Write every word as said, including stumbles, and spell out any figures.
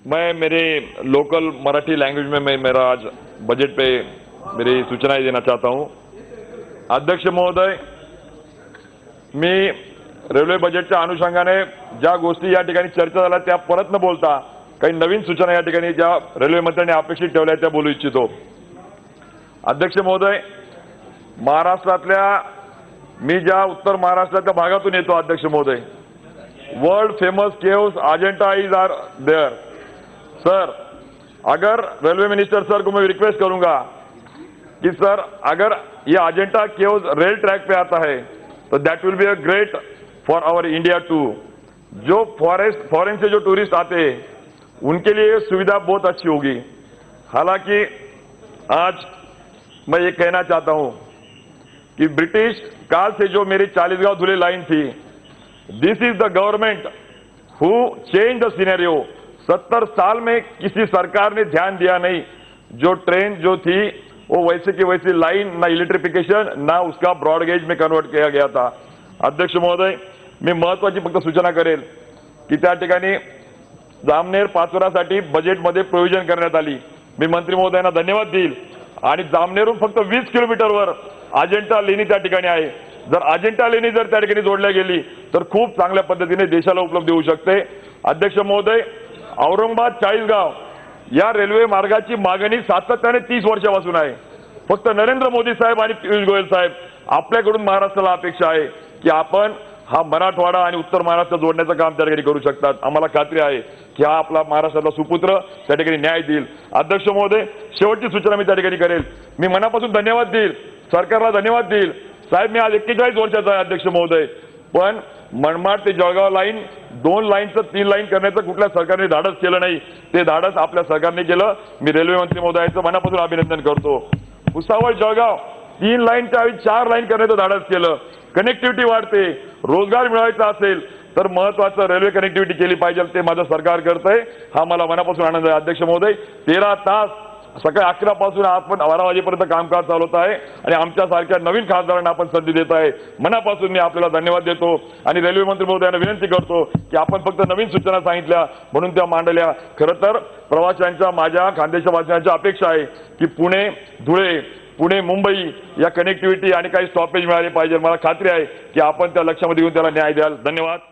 मैं मेरे local Marathi language में मैं मेरा आज बजट पे मेरी सूचनाएं देना चाहता हूं। अध्यक्ष महोदय, मी रेल्वे बजेटच्या अनुषंगाने ज्या गोष्टी या ठिकाणी चर्चा झाल्या त्या परत न बोलता काही नवीन सूचना या ठिकाणी ज्या रेल्वे मंत्र्यांनी अपेक्षित ठेवल्या त्या बोलू इच्छितो। अध्यक्ष महोदय, महाराष्ट्रातल्या मी ज्या उत्तर महाराष्ट्राच्या भागातून येतो अध्यक्ष महोदय, world famous caves Ajanta is are there sir. अगर रेलवे मिनिस्टर सर को मैं रिक्वेस्ट करूंगा कि सर अगर ये अजंता केव्स रेल ट्रैक पे आता है तो that will be a great for our India too. जो फॉरेस्ट फॉरेन से जो टूरिस्ट आते हैं उनके लिए ये सुविधा बहुत अच्छी होगी। हालांकि आज मैं ये कहना चाहता हूं कि ब्रिटिश काल से जो मेरी चालीसगांव धुले लाइन थी, this is the government who change the scenario. सत्तर साल में किसी सरकार ने ध्यान दिया नहीं। जो ट्रेन जो थी वो वैसे की वैसी लाइन, ना इलेक्ट्रिफिकेशन ना उसका ब्रॉडगेज में कन्वर्ट किया गया था। अध्यक्ष महोदय, मी महत्वाची फक्त सूचना करेल की त्या ठिकाणी जामनेर पाचोरासाठी बजेटमध्ये प्रोव्हिजन करण्यात आली। मी मंत्री महोदयांना धन्यवाद देईल। आणि जामनेरहून फक्त वीस किलोमीटरवर अजंता लेणी त्या ठिकाणी आहे। जर अजंता लेणी जर त्या ठिकाणी जोडल्या गेली तर खूप चांगल्या पद्धतीने देशाला उपलब्ध होऊ शकते। अध्यक्ष महोदय, औरंगाबाद चाळीसगाव या रेल्वे मार्गाची मागणी सातत्याने तीस वर्षापासून आहे। फक्त नरेंद्र मोदी साहेब आणि पियुष गोयल साहेब आपल्याकडून महाराष्ट्राला अपेक्षा आहे की आपण हा मराठवाडा आणि उत्तर महाराष्ट्र जोडण्याचं काम त्या ठिकाणी करू शकतात। आम्हाला खात्री आहे की हा आपला महाराष्ट्रातला सुपुत्र त्या ठिकाणी न्याय देईल। अध्यक्ष महोदय, शेवटची सूचना मी त्या ठिकाणी करेल। मी मनापासून धन्यवाद देईल, सरकारला धन्यवाद देईल। साहेब, मी आज एक्केचाळीस वर्षाचा आहे अध्यक्ष महोदय, पण मनमाड ते जळगाव लाईन दोन लाईनचं तीन लाईन करण्याचं कुठल्या सरकारने धाडस केलं नाही। ते धाडस आपल्या सरकारने केलं। मी रेल्वे मंत्री महोदयांचं मनापासून अभिनंदन करतो। भुसावळ जळगाव तीन लाईनच्या ऐवजी चार लाईन करण्याचं धाडस केलं। कनेक्टिव्हिटी वाढते, रोजगार मिळवायचा असेल तर महत्वाचं रेल्वे कनेक्टिव्हिटी केली पाहिजे, ते माझं सरकार करतंय। हा मला मनापासून आनंद आहे। अध्यक्ष महोदय, तेरा तास सकाळी अकरा पासून आपण बारा वाजेपर्यंत कामकाज चालवत आहे आणि आमच्यासारख्या नवीन खासदारांना आपण संधी देत आहे। मनापासून मी आपल्याला धन्यवाद देतो आणि रेल्वे मंत्री महोदयांना विनंती करतो की आपण फक्त नवीन सूचना सांगितल्या म्हणून त्या मांडल्या। खरं तर प्रवाशांच्या, माझ्या खानदेशच्या वासियांच्या अपेक्षा आहे की पुणे धुळे, पुणे मुंबई या कनेक्टिव्हिटी आणि काही स्टॉपेज मिळाले पाहिजे। मला खात्री आहे की आपण त्या लक्षामध्ये घेऊन त्याला न्याय द्याल। धन्यवाद।